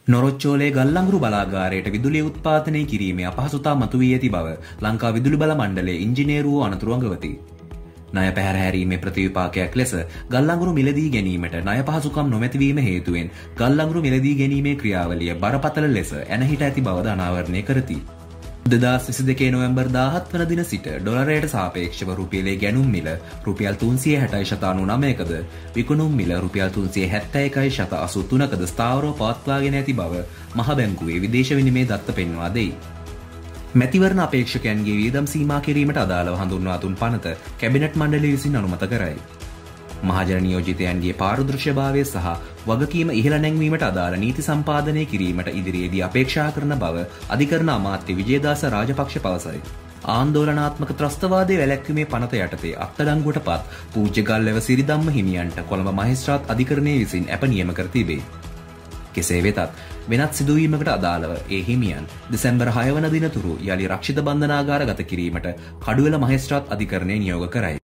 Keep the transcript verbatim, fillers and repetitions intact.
නොරොච්චෝලේ ගල්ලංගුරු බලාගාරයට විදුලිය උත්පාදනය කිරීමේ අපහසුතා මතුවී ඇති බව ලංකා විදුලි බල මණ්ඩලයේ ඉංජිනේරුවෝ අනතුරු අඟවති. ණය පැහැරහැරීමේ ප්‍රතිවිපාකයක් ලෙස ගල්ලංගුරු මිලදී ගැනීමට ණය පහසුකම් නොමැතිවීම හේතුවෙන් ගල්ලංගුරු මිලදී ගැනීමේ ක්‍රියාවලිය බරපතල ලෙස ඇනහිට ඇති බවද අනාවරණය කරති. දෙදහස් විසිදෙකේ නොවැම්බර් දාහත් වන දින සිට ඩොලරයට සාපේක්ෂව රුපියලේ ගැනුම් මිල රුපියල් තුන්සිය හැටයි දශමික අනූනවයකද විකුණුම් මිල රුපියල් තුන්සිය හැත්තෑ එකයි දශමික අසූ තුනකද ස්ථාවරව පවත්වාගෙන ඇති බව මහ බැංකුවේ විදේශ විනිමය දත්ත පෙන්වා දෙයි. මැතිවරණ අපේක්ෂකයන්ගේ වියදම් සීමා කිරීමට අදාළව හඳුන්වා දුන් පනත කැබිනට් මණ්ඩලය විසින් අනුමත කරයි. මහජන නියෝජිතයන්ගේ පාරදෘශ්‍යභාවය සහ වගකීම ඉහළ නැංවීමට අදාළ නීති සම්පාදනය කිරීමට ඉදිරියේදී අපේක්ෂා කරන බව අධිකරණ අමාත්‍ය විජේදාස රාජපක්ෂ පවසයි. ආන්දෝලනාත්මක ත්‍රස්තවාදය වැළැක්වීමේ පනත යටතේ අත්අඩංගුවට පත් පූජ්‍ය ගල්ලෙව සිරිධම්ම හිමියන්ට කොළඹ මහේස්ත්‍රාත් අධිකරණය විසින් ඇප නියම කර තිබේ. කෙසේ වෙතත් වෙනත් සිදුවීමකට අදාළව ඒ හිමියන් දෙසැම්බර් හය වන දිනතුරු යළි රක්ෂිත බන්ධනාගාර ගත කිරීමට කඩුවෙල මහේස්ත්‍රාත් අධිකරණය නියෝග කරයි.